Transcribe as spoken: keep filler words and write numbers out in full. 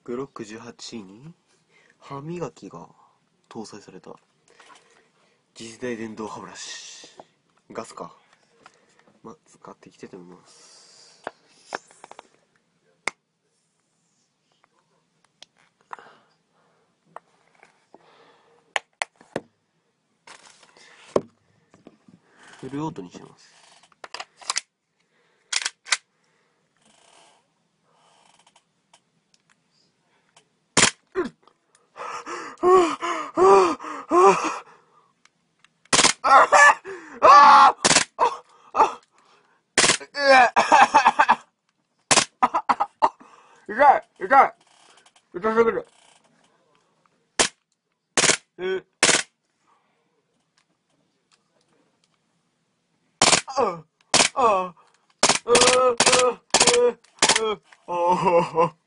グロックじゅうはちに歯磨きが搭載された次世代電動歯ブラシ。ガスか。まあ、使っていきたいと思います。フルオートにします。痛い痛い痛すぎる。えー、あああああああああ